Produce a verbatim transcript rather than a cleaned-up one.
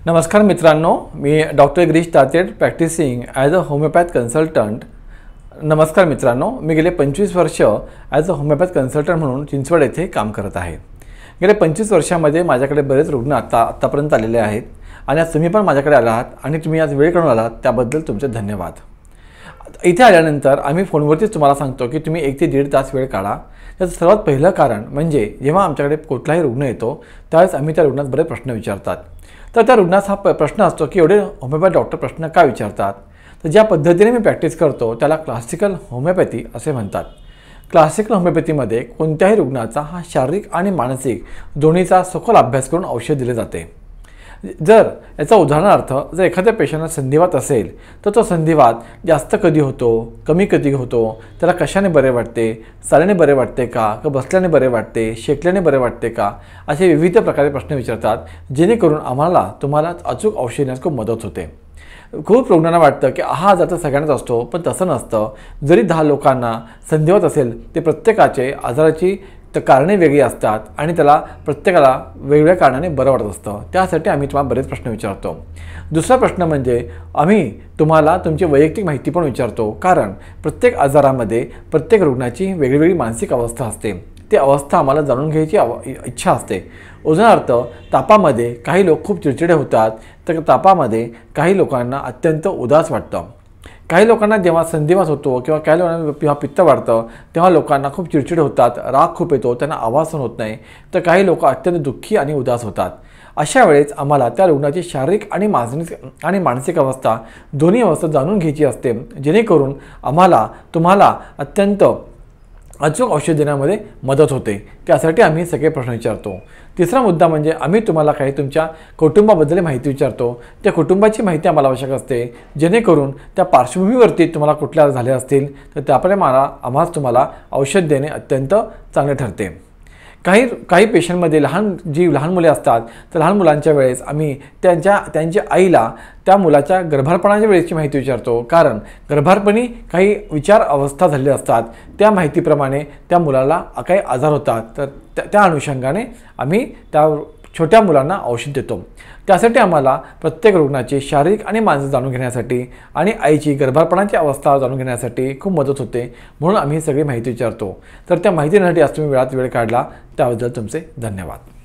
नमस्कार मित्रांनो, मी doctor Girish Tated practising as a homeopath consultant. नमस्कार मित्रांनो, मी गेले पंचवीस वर्ष ॲज अ होमिओपॅथ कन्सल्टंट म्हणून चिंचवड येथे काम करत आहे. गेल्या पंचवीस वर्षामध्ये माझ्याकडे बरेच रुग्ण आता आत्तापर्यंत आलेले आहेत आणि आज तुम्ही पण माझ्याकडे आला आहात आणि तुम्ही आज वेळ काढून आलात त्याबद्दल तुमचे धन्यवाद. इथे आल्यानंतर आम्ही फोनवरतीच तुम्हाला सांगतो की तुम्ही एक ते दीड तास वेळ काढा. त्याचं सर्वात पहिलं कारण म्हणजे जेव्हा आमच्याकडे कुठलाही रुग्ण येतो त्यावेळेस आम्ही त्या रुग्णास बरेच प्रश्न विचारतात. तर त्या रुग्णास हा प्रश्न असतो की एवढे होमिओपॅथ डॉक्टर प्रश्न का विचारतात. तर ज्या पद्धतीने मी प्रॅक्टिस करतो त्याला क्लासिकल होमिओपॅथी असे म्हणतात. क्लासिकल होमिओपॅथीमध्ये कोणत्याही रुग्णाचा हा शारीरिक आणि मानसिक दोन्हीचा सखोल अभ्यास करून औषध दिले जाते. जर याचा उदाहरणार्थ जर एखाद्या पेशंटला संधिवात असेल तर तो संधिवात जास्त कधी होतो, कमी कधी होतो, त्याला कशाने बरे वाटते, चालण्याने बरे वाटते का, का बसल्याने बरे वाटते, शेकल्याने बरे वाटते का, असे विविध प्रकारे प्रश्न विचारतात, जेणेकरून आम्हाला तुम्हाला अचूक औषध देण्यास खूप मदत होते. खूप रुग्णांना वाटतं की हा आजार तर सगळ्यांनाच असतो, पण तसं नसतं. जरी दहा लोकांना संधिवात असेल ते प्रत्येकाचे आजाराची तर कारणे वेगळी असतात आणि त्याला प्रत्येकाला वेगवेगळ्या कारणाने बरं वाटत असतं. त्यासाठी आम्ही तुम्हाला बरेच प्रश्न विचारतो. दुसरा प्रश्न म्हणजे आम्ही तुम्हाला तुमची वैयक्तिक माहिती पण विचारतो, कारण प्रत्येक आजारामध्ये प्रत्येक रुग्णाची वेगळीवेगळी मानसिक अवस्था असते. ती अवस्था आम्हाला जाणून घ्यायची आव इच्छा असते. उदाहरणार्थ तापामध्ये काही लोक खूप चिडचिडे होतात, तर तापामध्ये काही लोकांना अत्यंत उदास वाटतं. काही लोकांना जेव्हा संधिवात होतो किंवा काही लोकांना जेव्हा पित्त वाढतं तेव्हा लोकांना खूप चिडचिड होतात, राग खूप येतो, त्यांना आवाज सहन होत नाही. तर काही लोक अत्यंत दुःखी आणि उदास होतात. अशा वेळेस आम्हाला त्या रुग्णाची शारीरिक आणि मानसिक आणि मानसिक अवस्था दोन्ही अवस्था जाणून घ्यायची असते, जेणेकरून आम्हाला तुम्हाला अत्यंत अचूक औषध देण्यामध्ये मदत होते. त्यासाठी आम्ही सगळे प्रश्न विचारतो. तिसरा मुद्दा म्हणजे आम्ही तुम्हाला काही तुमच्या कुटुंबाबद्दल माहिती विचारतो. त्या कुटुंबाची माहिती आम्हाला आवश्यक असते, जेणेकरून त्या पार्श्वभूमीवरती तुम्हाला कुठल्या झाले असतील तर त्याप्रमाणे आम्हाला तुम्हाला औषध देणे अत्यंत चांगले ठरते. काही काही पेशंटमध्ये लहान जी लहान मुले असतात तर लहान मुलांच्या वेळेस आम्ही त्यांच्या त्यांच्या आईला त्या मुलाच्या गर्भारपणाच्या वेळेची माहिती विचारतो, कारण गर्भारपणी काही विचार अवस्था झालेल्या असतात. त्या माहितीप्रमाणे त्या मुलाला काही आजार होतात, तर त्या त्या अनुषंगाने आम्ही त्या छोट्या मुलांना औषध देतो. त्यासाठी आम्हाला प्रत्येक रुग्णाची शारीरिक आणि मानसिक जाणून घेण्यासाठी आणि आईची गर्भारपणाची अवस्था जाणून घेण्यासाठी खूप मदत होते, म्हणून आम्ही सगळी माहिती विचारतो. तर त्या माहितीसाठी आज तुम्ही वेळात वेळ काढला त्याबद्दल तुमचे धन्यवाद.